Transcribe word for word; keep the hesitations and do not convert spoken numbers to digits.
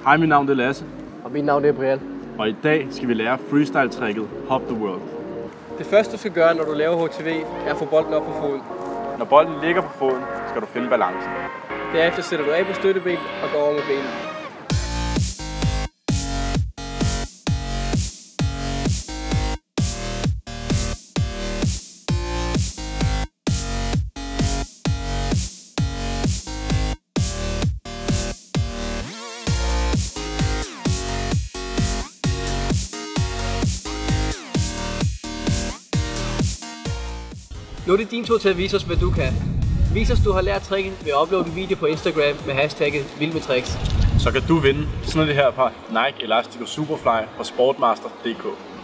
Hej, mit navn er Lasse. Og mit navn er Brian. Og i dag skal vi lære freestyle-tricket Hop the World. Det første du skal gøre, når du laver H T V, er at få bolden op på foden. Når bolden ligger på foden, skal du finde balancen. Derefter sætter du af på støtteben og går over med benene. Nu er det din tur til at vise os, hvad du kan. Vis os, du har lært tricket ved at uploade en video på Instagram med hashtagget vild med tricks. Så kan du vinde sådan det her par Nike Elastico Superfly fra sportmaster punktum d k.